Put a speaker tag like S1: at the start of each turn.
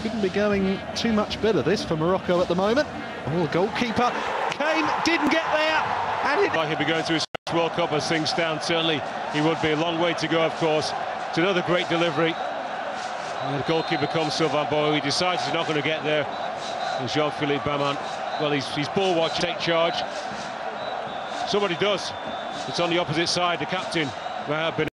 S1: couldn't be going too much better, this, for Morocco at the moment. Oh, the goalkeeper, Kane, didn't get there. And it...
S2: Like he'll be going to his World Cup as things stand. Certainly he would be. A long way to go, of course. It's another great delivery. And the goalkeeper comes Sylvain Boy. He decides he's not going to get there. And Jean-Philippe Baman, well, he's ball watch, take charge. Somebody does. It's on the opposite side, the captain, Mehdi Benetia.